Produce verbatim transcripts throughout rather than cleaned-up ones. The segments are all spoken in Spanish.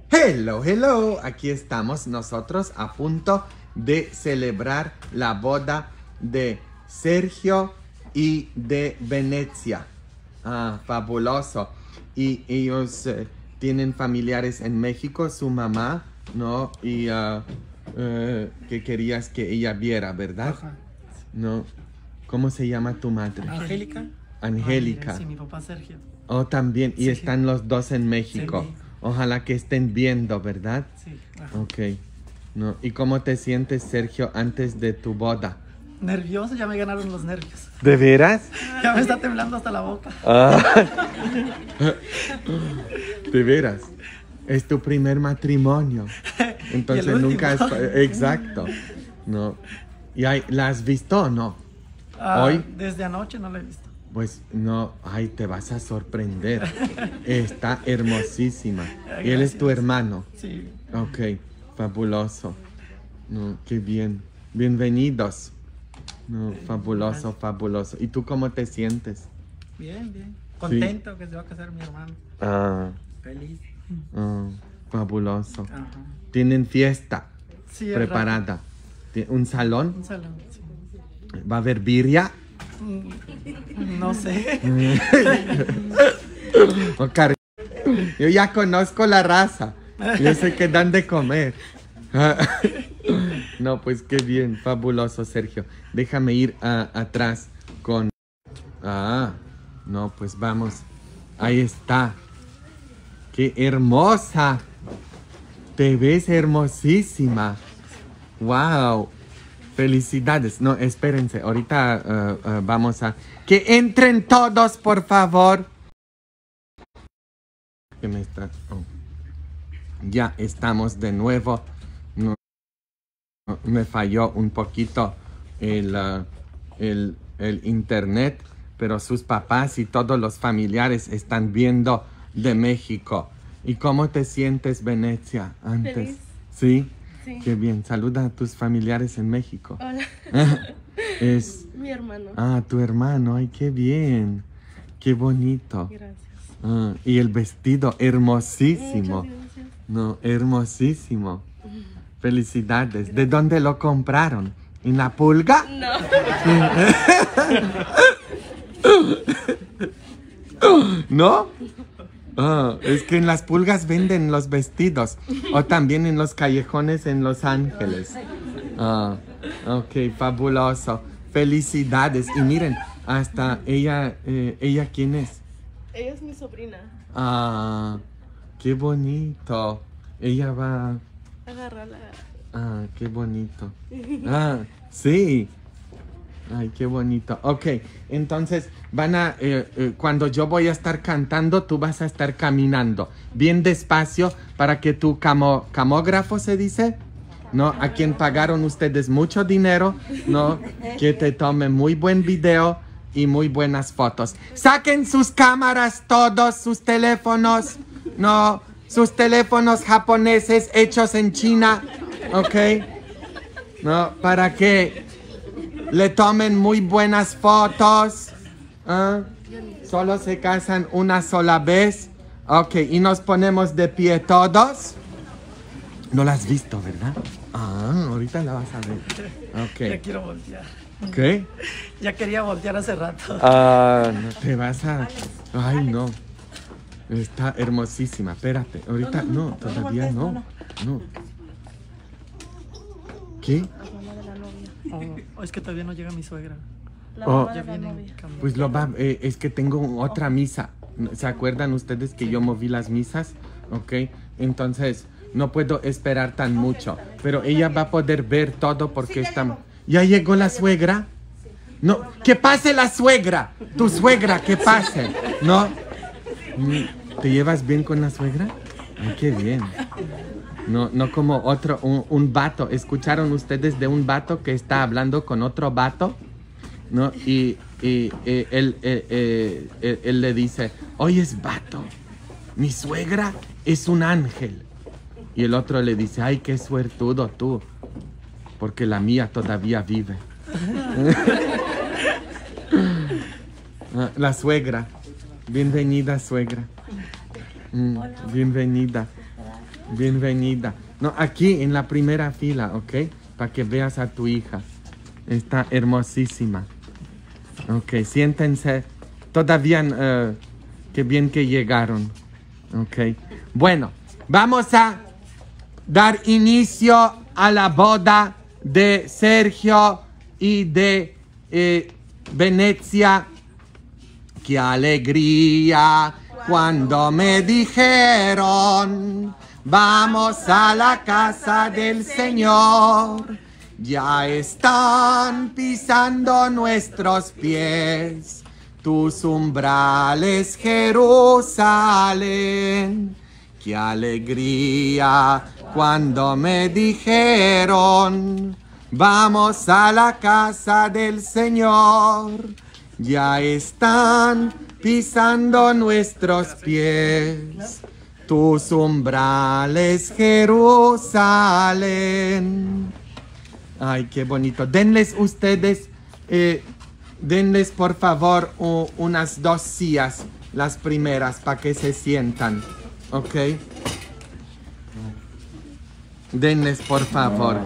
Hello, hello, aquí estamos nosotros a punto de celebrar la boda de Sergio y de Venecia. Ah, fabuloso. Y ellos eh, tienen familiares en México, su mamá, ¿no? Y uh, uh, que querías que ella viera, ¿verdad? Ajá. ¿No? ¿Cómo se llama tu madre? Angélica. Angélica. Ah, sí, mi papá Sergio. Oh, también. Y Sí. están los dos en México. Sí. Ojalá que estén viendo, ¿verdad? Sí, claro. Ok. No. ¿Y cómo te sientes, Sergio, antes de tu boda? Nervioso, ya me ganaron los nervios. ¿De veras? Ya me está temblando hasta la boca. Ah. ¿De veras? Es tu primer matrimonio. Entonces Y el nunca es... último. Exacto. No. ¿Y hay, la has visto o no? Ah, ¿Hoy? Desde anoche no lo he visto. Pues no, ay, te vas a sorprender. Está hermosísima. Ay, Y él es tu gracias. hermano. Sí. Ok, fabuloso. No, qué bien. Bienvenidos. No, fabuloso, Gracias. fabuloso. ¿Y tú cómo te sientes? Bien, bien. Contento que se va a casar mi hermano. Ah, Feliz. ah, fabuloso. Ajá. Tienen fiesta Sí, es preparada. Ti- ¿Un salón? rápido. Un salón. Sí. ¿Va a haber birria? Mm, No sé. O car- Yo ya conozco la raza. Yo sé que dan de comer. No, pues qué bien, fabuloso, Sergio. Déjame ir a- atrás con... Ah, no, pues vamos. Ahí está. ¡Qué hermosa! Te ves hermosísima. ¡Wow! Felicidades. No, espérense. Ahorita uh, uh, vamos a... ¡Que entren todos, por favor! ¿Qué me está? Oh. Ya estamos de nuevo. No, no, me falló un poquito el, uh, el, el internet, pero sus papás y todos los familiares están viendo de México. ¿Y cómo te sientes, Venecia, antes? Feliz. ¿Sí? Sí. Qué bien. Saluda a tus familiares en México. Hola. Es... Mi hermano. Ah, tu hermano. Ay, qué bien. Qué bonito. Gracias. Ah, y el vestido hermosísimo. Muchas gracias. No, hermosísimo. Felicidades. ¿De dónde lo compraron? ¿En la pulga? No. ¿No? Ah, es que en las pulgas venden los vestidos. O también en los callejones en Los Ángeles. Ah, ok, fabuloso. Felicidades. Y miren, hasta ella, eh, ¿ella quién es? Ella es mi sobrina. Ah, qué bonito. Ella va... Agárrala. Ah, qué bonito. Ah, sí. Ay, qué bonito. Ok, entonces van a... eh, eh, cuando yo voy a estar cantando, tú vas a estar caminando. Bien despacio para que tu camo, camógrafo, ¿se dice? ¿No? A quien pagaron ustedes mucho dinero, ¿no? Que te tome muy buen video y muy buenas fotos. Saquen sus cámaras todos, sus teléfonos, ¿no? Sus teléfonos japoneses hechos en China, ¿ok? ¿No? Para que le tomen muy buenas fotos. ¿Ah? Solo se casan una sola vez. Ok, y nos ponemos de pie todos. No la has visto, ¿verdad? Ah, ahorita la vas a ver. Ya Ok. quiero voltear. ¿Qué? Ya quería voltear hace rato. Ah, no te vas a... Ay, no. Está hermosísima. Espérate, ahorita no, todavía no. No. ¿Qué? Oh, es que todavía no llega mi suegra. La Oh. mamá Ya de la vienen novia. cambiando. Pues lo va, eh, es que tengo otra misa. ¿Se acuerdan ustedes que yo moví las misas? Ok, entonces no puedo esperar tan mucho. Pero ella va a poder ver todo porque está... ¿Ya llegó la suegra? No, que pase la suegra. Tu suegra, que pase. ¿No? Mm, ¿te llevas bien con la suegra? Ay, qué bien. No, no como otro, un, un vato. ¿Escucharon ustedes de un vato que está hablando con otro vato? ¿No? Y, y, eh, él, eh, eh, él, él le dice, oyes, vato, mi suegra es un ángel. Y el otro le dice, ay, qué suertudo tú, porque la mía todavía vive. Ah, la suegra. Bienvenida, suegra. Mm, bienvenida. Bienvenida. No, aquí en la primera fila, ¿ok? Para que veas a tu hija. Está hermosísima. Ok, siéntense. Todavía, uh, qué bien que llegaron. Ok. Bueno, vamos a dar inicio a la boda de Sergio y de eh, Venecia. ¡Qué alegría! Cuando me dijeron, vamos a la casa del Señor. Ya están pisando nuestros pies tus umbrales, Jerusalén. ¡Qué alegría! Cuando me dijeron, vamos a la casa del Señor. Ya están pisando nuestros pies tus umbrales, Jerusalén. Ay, qué bonito. Denles ustedes, eh, denles por favor uh, unas dos sillas, las primeras, para que se sientan. ¿Ok? Denles por favor.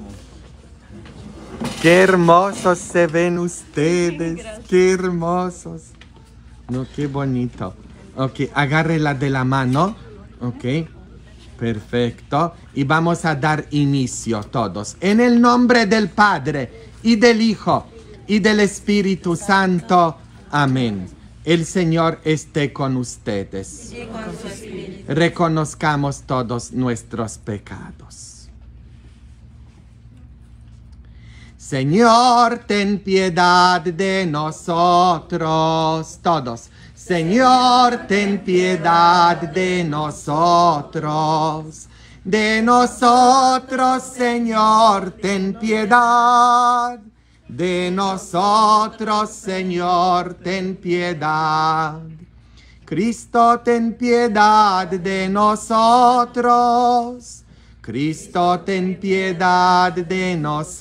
Qué hermosos se ven ustedes. Qué hermosos. No, qué bonito. Ok, agárrela de la mano. Ok, perfecto. Y vamos a dar inicio todos. En el nombre del Padre, y del Hijo, y del Espíritu Santo. Amén. El Señor esté con ustedes. Y con su espíritu. Reconozcamos todos nuestros pecados. Señor, ten piedad de nosotros, todos. Señor, ten piedad de nosotros. De nosotros, Señor, ten piedad. De nosotros, Señor, ten piedad. Cristo, ten piedad de nosotros. Cristo, ten piedad de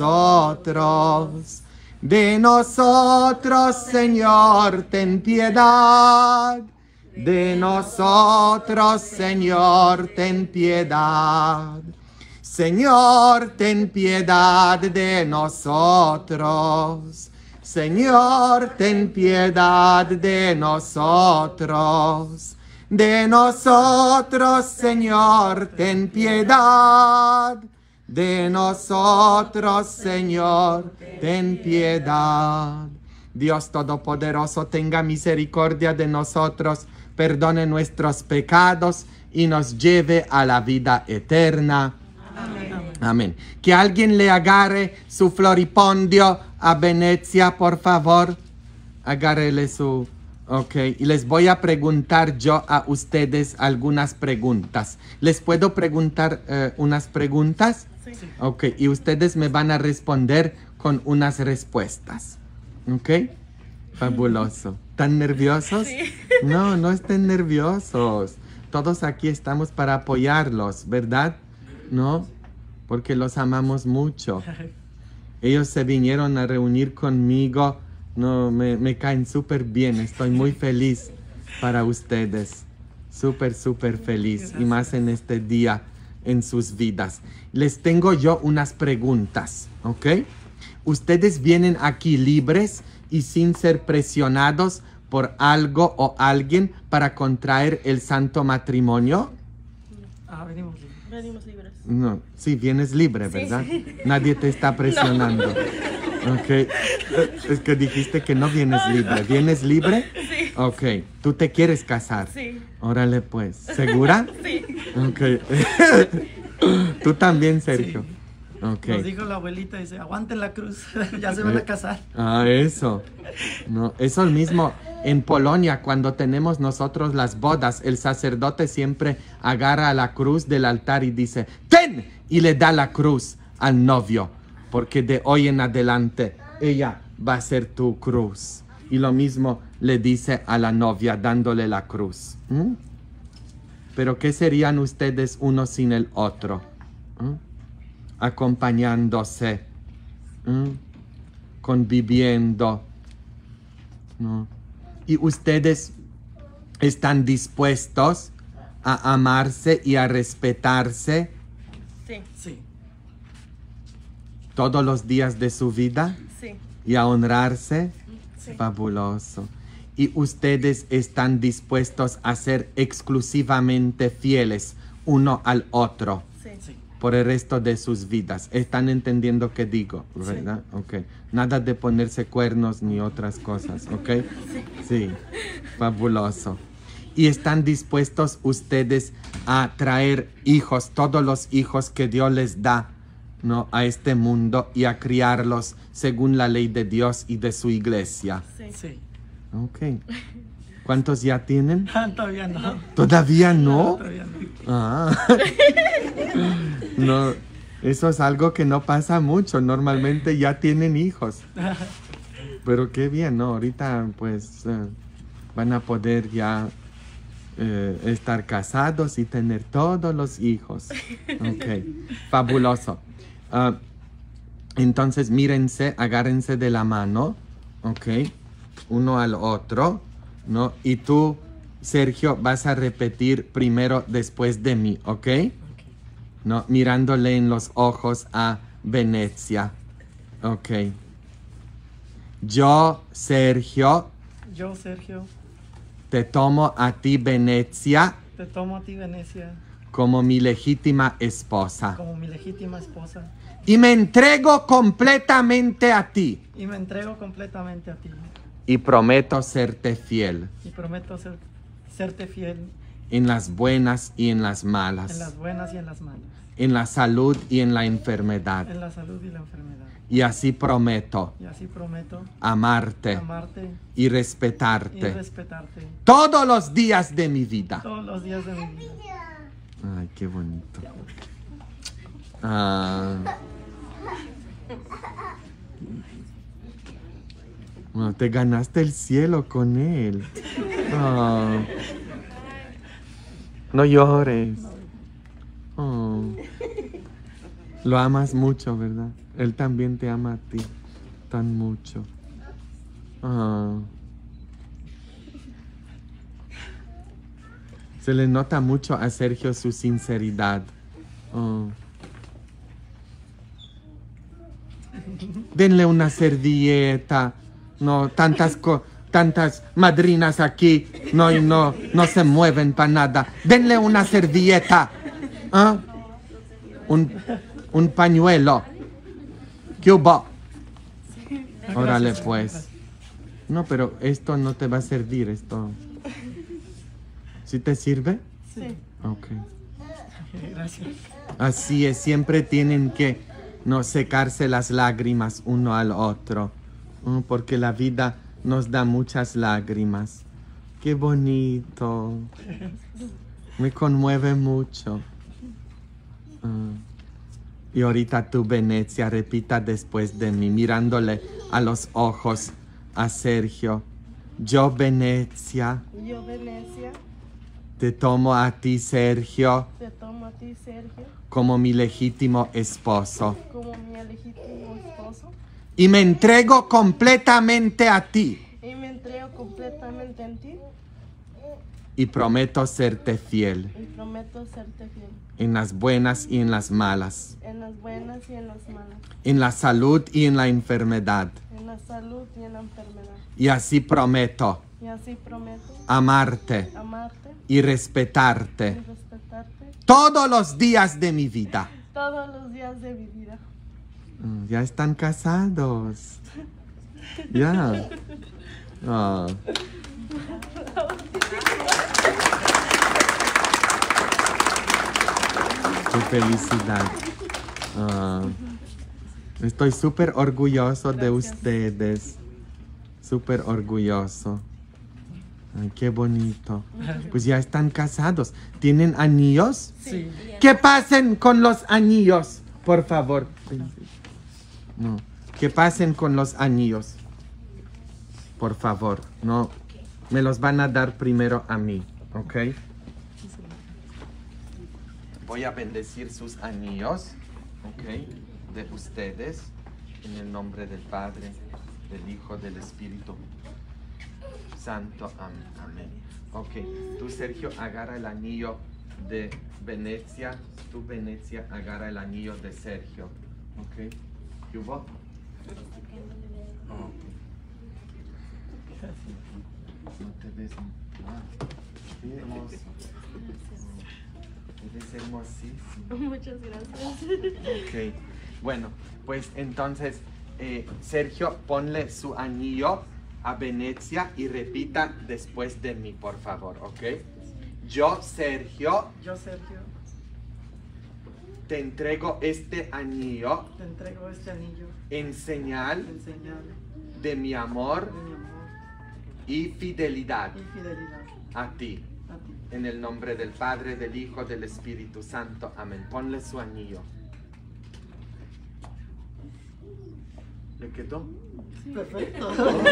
nosotros. De nosotros, Señor, ten piedad. De nosotros, Señor, ten piedad. Señor, ten piedad de nosotros. Señor, ten piedad de nosotros. De nosotros, Señor, ten piedad. De nosotros, Señor, ten piedad. Dios Todopoderoso, tenga misericordia de nosotros, perdone nuestros pecados y nos lleve a la vida eterna. Amén. Amén. Que alguien le agarre su floripondio a Venecia, por favor. Agárrele su... Ok, y les voy a preguntar yo a ustedes algunas preguntas. ¿Les puedo preguntar uh, unas preguntas? Sí. Ok, y ustedes me van a responder con unas respuestas. Ok, fabuloso. ¿Están nerviosos? Sí. No, no estén nerviosos. Todos aquí estamos para apoyarlos, ¿verdad? ¿No? Porque los amamos mucho. Ellos se vinieron a reunir conmigo. No, me, me caen súper bien. Estoy muy feliz para ustedes. Súper, súper feliz. Gracias. Y más en este día en sus vidas. Les tengo yo unas preguntas, ¿ok? ¿Ustedes vienen aquí libres y sin ser presionados por algo o alguien para contraer el santo matrimonio? Ah, venimos libres. Venimos libres. No, sí, vienes libre, ¿verdad? Sí. Nadie te está presionando. No. Ok, es que dijiste que no vienes libre. ¿Vienes libre? Sí. Ok, ¿tú te quieres casar? Sí. Órale pues, ¿segura? Sí. Ok. ¿Tú también, Sergio? Sí. Okay. Nos dijo la abuelita, dice, aguanten la cruz, ya se van a casar. Ah, eso. No, eso mismo. En Polonia, cuando tenemos nosotros las bodas, el sacerdote siempre agarra la cruz del altar y dice, ¡ten! Y le da la cruz al novio, porque de hoy en adelante ella va a ser tu cruz. Y lo mismo le dice a la novia, dándole la cruz. ¿Mm? Pero ¿qué serían ustedes uno sin el otro? ¿Mm? Acompañándose, ¿Mm? conviviendo, ¿no? Y ustedes están dispuestos a amarse y a respetarse Sí, Sí. todos los días de su vida sí, y a honrarse. sí. Fabuloso. Y ustedes están dispuestos a ser exclusivamente fieles uno al otro Sí. Sí. por el resto de sus vidas. ¿Están entendiendo qué digo? ¿Verdad? Ok. Nada de ponerse cuernos ni otras cosas, ¿ok? Sí. Fabuloso. Y están dispuestos ustedes a traer hijos, todos los hijos que Dios les da, ¿no?, a este mundo y a criarlos según la ley de Dios y de su iglesia. Sí. Sí. Ok. ¿Cuántos ya tienen? Todavía no. ¿Todavía no? Todavía no. Ah. No, eso es algo que no pasa mucho. Normalmente ya tienen hijos. Pero qué bien, ¿no? Ahorita pues eh, van a poder ya eh, estar casados y tener todos los hijos. Ok, fabuloso. Ah, entonces mírense, agárrense de la mano, ok, uno al otro, ¿no? Y tú, Sergio, vas a repetir primero después de mí, ¿ok? Ok. ¿No? Mirándole en los ojos a Venecia. Ok. Yo, Sergio, Yo, Sergio, te tomo a ti, Venecia, te tomo a ti, Venecia, como mi legítima esposa. como mi legítima esposa Y me entrego completamente a ti. y me entrego completamente a ti. Y prometo serte fiel Y prometo ser, serte fiel en las buenas y en las malas. en las buenas y en las malas, En la salud y en la enfermedad. en la salud y la enfermedad. Y así prometo Y así prometo amarte amarte y y respetarte respetarte todos los días de mi vida. todos los días de mi vida. Ay, qué bonito. Ah. Bueno, te ganaste el cielo con él. Ah. No llores. Oh. Lo amas mucho, ¿verdad? Él también te ama a ti tan mucho. Ah. Se le nota mucho a Sergio su sinceridad. Oh. Denle una servilleta. No, tantas co tantas madrinas aquí. No, y no, no se mueven para nada. Denle una servilleta. ¿Ah? Un, un pañuelo. ¿Qué hubo? Órale, pues. No, pero esto no te va a servir, esto. ¿Sí te sirve? Sí. Ok. Gracias. Así es, siempre tienen que no secarse las lágrimas uno al otro, ¿no? Porque la vida nos da muchas lágrimas. Qué bonito. Me conmueve mucho. Ah. Y ahorita tú, Venecia, repita después de mí, mirándole a los ojos a Sergio. Yo, Venecia, Yo, Venecia, te tomo a ti, Sergio, te tomo a ti, Sergio, como mi legítimo esposo. como mi legítimo esposo Y me entrego completamente a ti. y me entrego completamente en ti Y prometo serte fiel y prometo serte fiel en las buenas y en las malas. en las buenas y en las malas, En la salud y en la enfermedad. en la salud y en la enfermedad. Y así prometo Y así prometo amarte amarte y y respetarte respetarte todos los días de mi vida. todos los días de mi vida. Mm, Ya están casados. Ya. Ah. Qué felicidad. Ah. Estoy súper orgulloso de Gracias. ustedes. Súper orgulloso. Ay, qué bonito. Pues ya están casados. ¿Tienen anillos? Sí. Que pasen con los anillos, por favor. No, que pasen con los anillos. Por favor, no. Me los van a dar primero a mí, ¿ok? Voy a bendecir sus anillos, ¿ok? De ustedes, en el nombre del Padre, del Hijo, del Espíritu Santo. Amén. Amén. Ok, tú, Sergio, agarra el anillo de Venecia, tú Venecia, agarra el anillo de Sergio. ¿Ok? ¿Qué hubo? Oh, no te ves. Ah, qué hermoso. Eres hermosísimo. Muchas gracias. Ok. Bueno, pues entonces, eh, Sergio, ponle su anillo a Venecia y repita después de mí, por favor, ¿ok? Yo, Sergio, Yo, Sergio, te entrego este anillo te entrego este anillo en señal en señal de mi amor de mi amor y fidelidad y fidelidad a ti. a ti. En el nombre del Padre, del Hijo, del Espíritu Santo. Amén. Ponle su anillo. ¿Le quedó? Perfecto.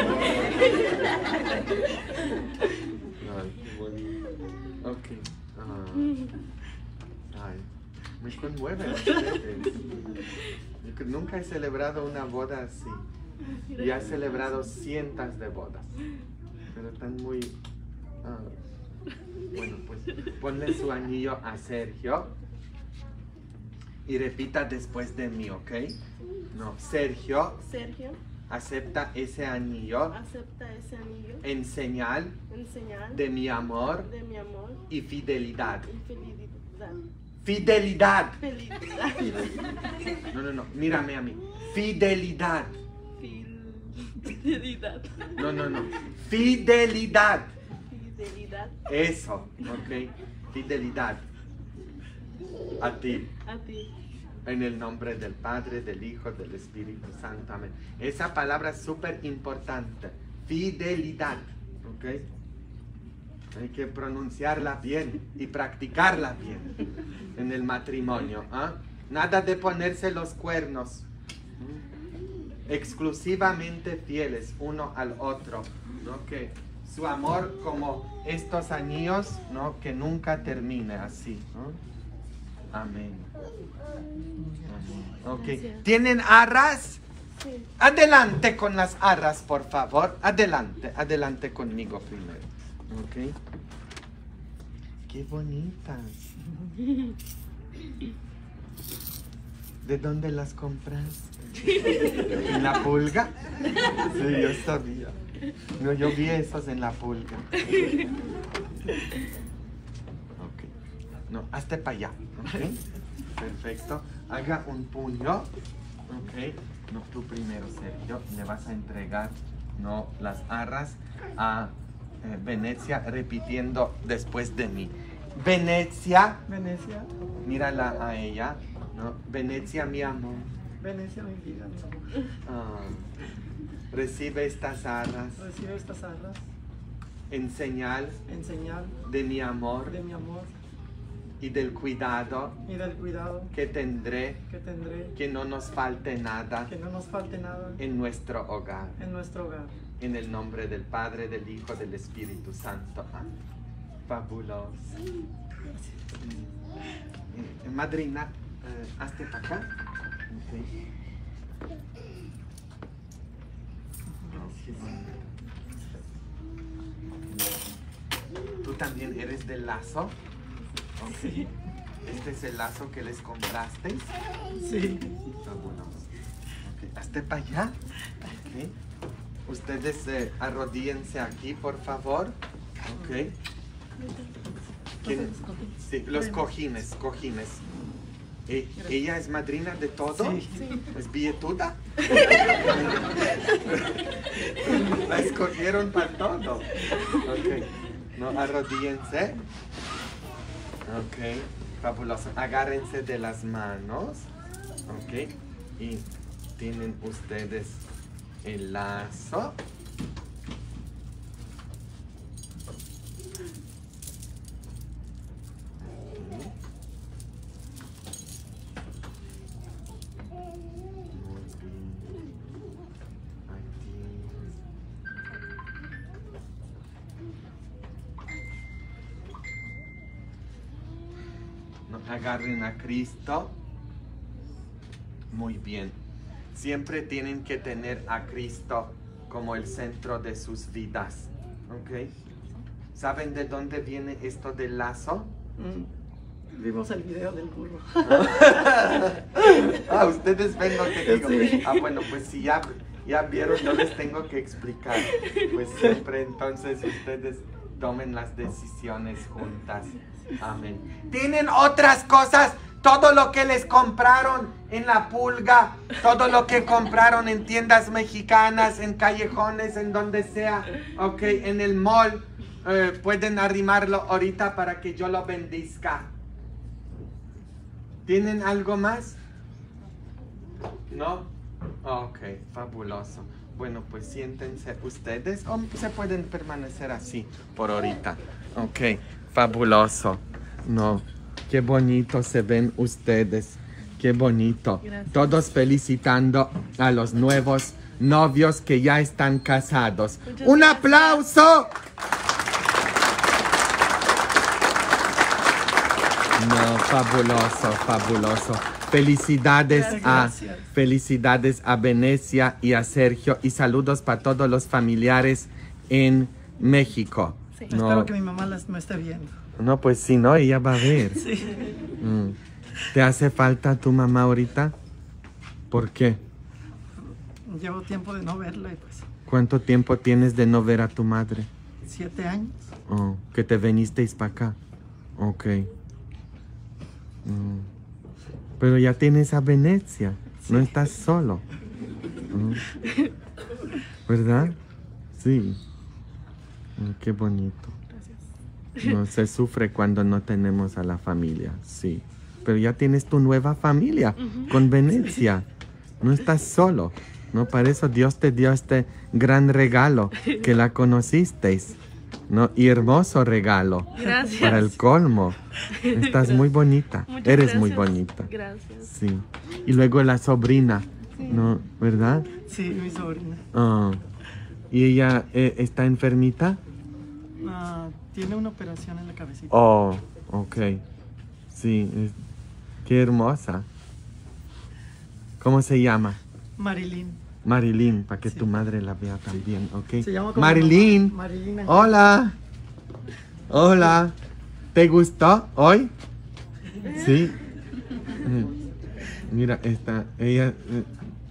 Ay, qué bonito. Ok. Ah. Ay, me conmueven ustedes. Yo que nunca he celebrado una boda así. Y he celebrado cientos de bodas. Pero están muy... ah. Bueno, pues ponle su anillo a Sergio. Y repita después de mí, ¿ok? No, Sergio, Sergio, acepta ese anillo acepta ese anillo en señal en señal de mi amor de mi amor y fidelidad. y fidelidad. ¡Fidelidad! Fidelidad. No, no, no, mírame a mí. Fidelidad. Fidelidad. No, no, no. Fidelidad. Fidelidad Eso, ¿ok? Fidelidad. A ti. a ti. En el nombre del Padre, del Hijo, del Espíritu Santo. Amén. Esa palabra es súper importante. Fidelidad. ¿Ok? Hay que pronunciarla bien y practicarla bien en el matrimonio. ¿Ah? Nada de ponerse los cuernos. Exclusivamente fieles uno al otro. ¿No? Que su amor como estos anillos, ¿no? Que nunca termine así. ¿No? Amén. Amén. Ok. Gracias. ¿Tienen arras? Sí. Adelante con las arras, por favor. Adelante, adelante conmigo primero. Ok. Qué bonitas. ¿De dónde las compraste? ¿En la pulga? Sí, yo sabía. No, yo vi esos en la pulga. Ok. No, hazte para allá. Ok. Perfecto. Haga un puño. Ok. No, tú primero, Sergio. Le vas a entregar, no, las arras a eh, Venecia, repitiendo después de mí. Venecia, Venecia, mírala a ella. ¿No? Venecia, mi amor. Venecia, mi vida, mi amor. Ah, recibe estas arras Recibe estas arras en señal en señal de mi amor de mi amor y del cuidado y del cuidado que tendré, que tendré, que no nos falte nada que no nos falte nada en nuestro hogar. en nuestro hogar. En el nombre del Padre, del Hijo, del Espíritu Santo. Amén. Fabuloso. Eh, madrina, eh, hazte para acá. Ok. ¿Tú también eres del lazo? Sí. ¿Este es el lazo que les comprasteis? Sí. Fabuloso. Ok, hazte para allá. Ok. Ustedes eh, arrodíllense aquí, por favor. Ok. ¿Quién? Sí, los cojines, cojines. Eh, ¿Ella es madrina de todo? Sí. ¿Es billetuda? La escogieron para todo. Ok. No, arrodíllense. Ok. Fabuloso. Agárrense de las manos. Ok. Y tienen ustedes el lazo. Agarren a Cristo. Muy bien. Siempre tienen que tener a Cristo como el centro de sus vidas. ¿Ok? ¿Saben de dónde viene esto del lazo? Mm. Vimos el video del burro. Ah, ustedes ven lo que digo. Sí. Ah, bueno, pues si ya, ya vieron, yo les tengo que explicar. Pues siempre entonces ustedes tomen las decisiones juntas. Amén. Tienen otras cosas, todo lo que les compraron en la pulga, todo lo que compraron en tiendas mexicanas, en callejones, en donde sea, ok, en el mall, eh, pueden arrimarlo ahorita para que yo lo bendizca. ¿Tienen algo más? ¿No? Ok, fabuloso. Bueno, pues siéntense ustedes o se pueden permanecer así por ahorita. Ok, fabuloso. No, qué bonito se ven ustedes. Qué bonito. Gracias. Todos felicitando a los nuevos novios que ya están casados. Muchas ¡Un gracias. aplauso! No, fabuloso, fabuloso. Felicidades Gracias. a Gracias. felicidades a Venecia y a Sergio y saludos para todos los familiares en México. Sí. No, Espero que mi mamá las, me esté viendo. no, pues si no, ella va a ver. Sí. Mm. ¿Te hace falta tu mamá ahorita? ¿Por qué? Llevo tiempo de no verla y pues ¿Cuánto tiempo tienes de no ver a tu madre? siete años. Oh, que te venisteis para acá. Ok. Mm. Pero ya tienes a Venecia. No estás solo. Mm. ¿Verdad? Sí. Mm, qué bonito. No se sufre cuando no tenemos a la familia. Sí. Pero ya tienes tu nueva familia con Venecia. No estás solo. No, para eso Dios te dio este gran regalo que la conocisteis. No, y hermoso regalo. Gracias. Para el colmo. Estás muy bonita. Muchas Eres muy gracias. bonita. Gracias. Sí. Y luego la sobrina. ¿No? ¿Verdad? Sí, mi sobrina. Ah. ¿Y ella eh, está enfermita? Ah, tiene una operación en la cabecita. Oh, ok. Sí. es- Qué hermosa. ¿Cómo se llama? Marilyn. Marilyn, para que Sí. tu madre la vea también, ¿ok? Se llama como Marilyn. mamá. Marilyn. Hola. Hola. ¿Te gustó hoy? Sí. Mm. Mira, esta, ella eh,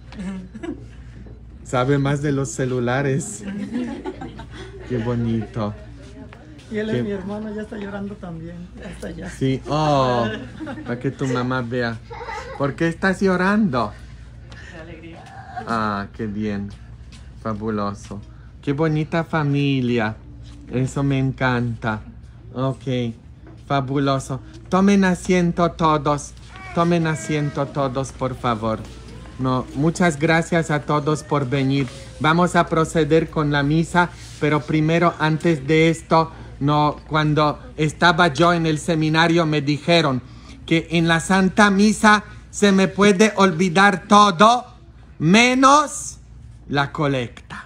sabe más de los celulares. Qué bonito. Y él ¿Qué? es mi hermano, ya está llorando también. Hasta allá. Sí. Oh, para que tu mamá vea. ¿Por qué estás llorando? De alegría. Ah, qué bien. Fabuloso. Qué bonita familia. Eso me encanta. Ok. Fabuloso. Tomen asiento todos. Tomen asiento todos, por favor. No, muchas gracias a todos por venir. Vamos a proceder con la misa, pero primero, antes de esto, no, cuando estaba yo en el seminario me dijeron que en la Santa Misa se me puede olvidar todo menos la colecta.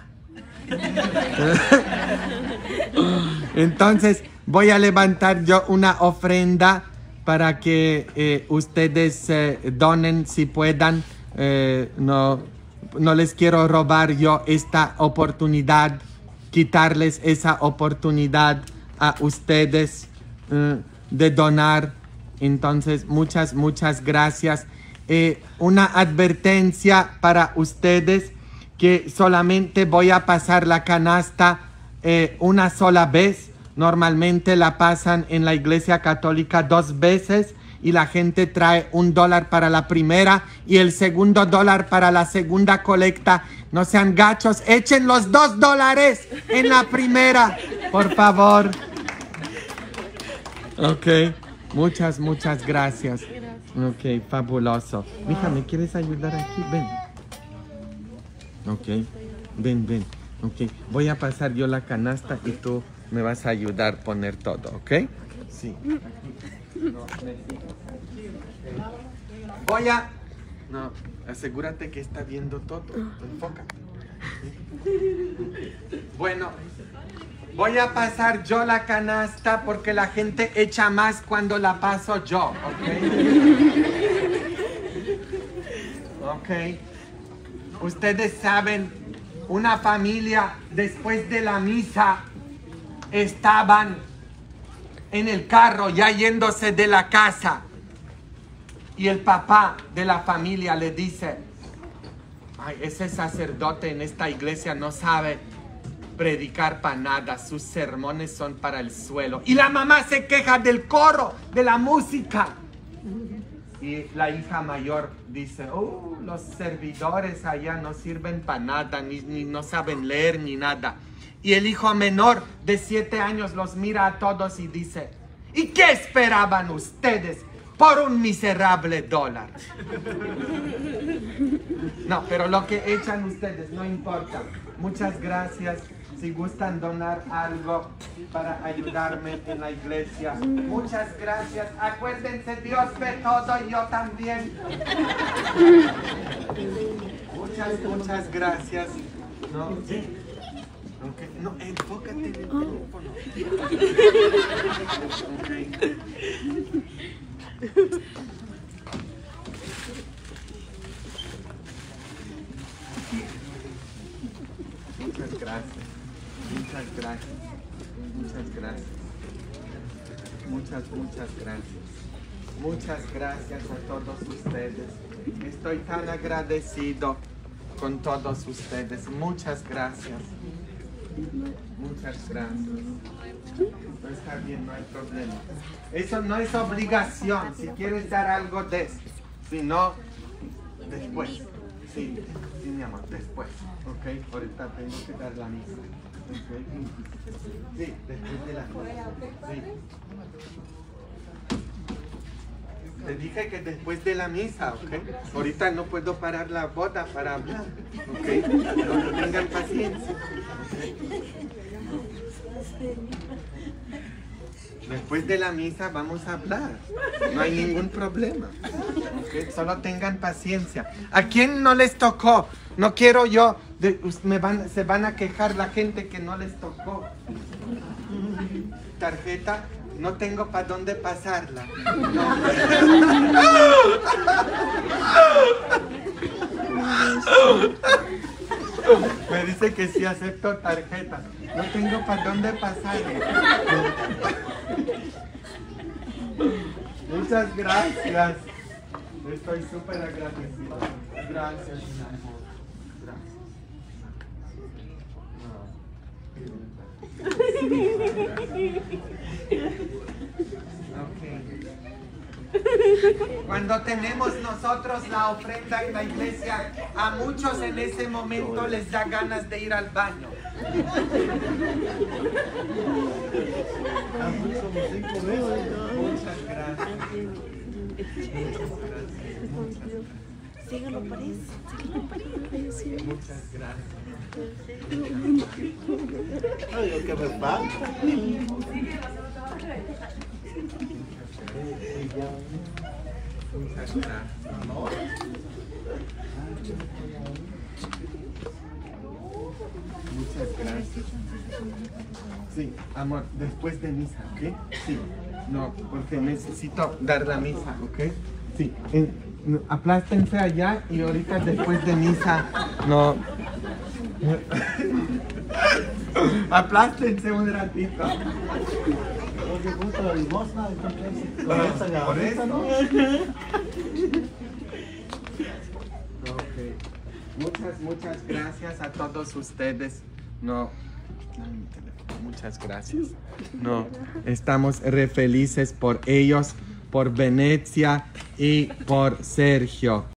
Entonces voy a levantar yo una ofrenda para que eh, ustedes eh, donen si puedan. Eh, no, no les quiero robar yo esta oportunidad, quitarles esa oportunidad a ustedes eh, de donar. Entonces, muchas, muchas gracias. Eh, una advertencia para ustedes que solamente voy a pasar la canasta eh, una sola vez. Normalmente la pasan en la Iglesia Católica dos veces y la gente trae un dólar para la primera y el segundo dólar para la segunda colecta. No sean gachos, echen los dos dólares en la primera, por favor. Ok, muchas, muchas gracias. Ok, fabuloso. Mija, ¿me quieres ayudar aquí? Ven. Ok, ven, ven. Ok, voy a pasar yo la canasta y tú me vas a ayudar a poner todo, ¿ok? Sí. No, ven. Voy a... No, asegúrate que está viendo todo. Enfócate. Bueno, voy a pasar yo la canasta porque la gente echa más cuando la paso yo, ¿ok? Ok. Ustedes saben, una familia después de la misa estaban en el carro, ya yéndose de la casa. Y el papá de la familia le dice, ay, ese sacerdote en esta iglesia no sabe predicar para nada, sus sermones son para el suelo. Y la mamá se queja del coro, de la música. Y la hija mayor dice, oh, los servidores allá no sirven para nada, ni, ni no saben leer ni nada. Y el hijo menor de siete años los mira a todos y dice, ¿y qué esperaban ustedes por un miserable dólar? No, pero lo que echan ustedes no importa. Muchas gracias. Si gustan donar algo para ayudarme en la iglesia, muchas gracias. Acuérdense, Dios ve todo y yo también. Muchas, muchas gracias. No, sí. Okay. No, enfócate en el teléfono. Okay. Muchas gracias. Muchas gracias. Muchas gracias. Muchas, muchas gracias. Muchas gracias a todos ustedes. Estoy tan agradecido con todos ustedes. Muchas gracias. Muchas gracias. No está bien, no hay problema. Eso no es obligación. Si quieres dar algo de eso. Si no, después. Sí, sí, mi amor, después. Ok, ahorita tengo que dar la misa. Okay. Sí, después de la misa. Sí. Te dije que después de la misa, ok. Ahorita no puedo parar la boda para hablar. Ok, no tengan paciencia. Okay. Después de la misa vamos a hablar. No hay ningún problema. Okay. Solo tengan paciencia. ¿A quién no les tocó? No quiero yo. De, me van, se van a quejar la gente que no les tocó. Tarjeta. No tengo para dónde pasarla. No. Me dice que sí acepto tarjetas. No tengo para dónde pasarla. Muchas gracias. Estoy súper agradecido. Gracias, mi amor. Okay. Cuando tenemos nosotros la ofrenda en la iglesia, a muchos en ese momento les da ganas de ir al baño. Muchas gracias. Síguelo por eso, síguelo por eso. Muchas gracias. Ay, lo que me falta. Muchas gracias. Muchas gracias. Sí, amor, después de misa, ¿ok? Sí. No, porque necesito dar la misa, ¿ok? Sí. En, no, aplástense allá y ahorita después de misa, no. Aplástense un ratito. Oye, gusta la limosna, entonces, con esa Por gaveta, eso. ¿no? Okay. Muchas, muchas gracias a todos ustedes. No, dame mi teléfono. Muchas gracias. No, estamos re felices por ellos, por Venecia y por Sergio.